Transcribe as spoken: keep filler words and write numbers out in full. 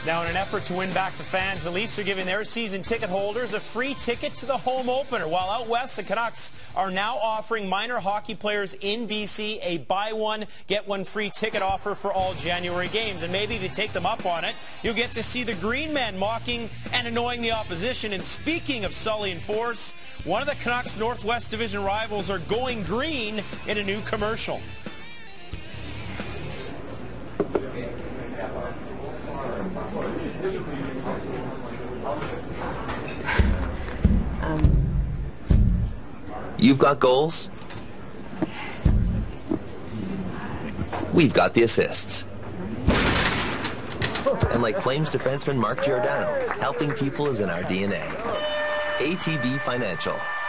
Now, in an effort to win back the fans, the Leafs are giving their season ticket holders a free ticket to the home opener. While out west, the Canucks are now offering minor hockey players in B C a buy one, get one free ticket offer for all January games. And maybe if you take them up on it, you'll get to see the Green Men mocking and annoying the opposition. And speaking of Sully and Force, one of the Canucks Northwest Division rivals are going green in a new commercial. You've got goals? We've got the assists. And like Flames defenseman Mark Giordano, helping people is in our D N A. A T B Financial.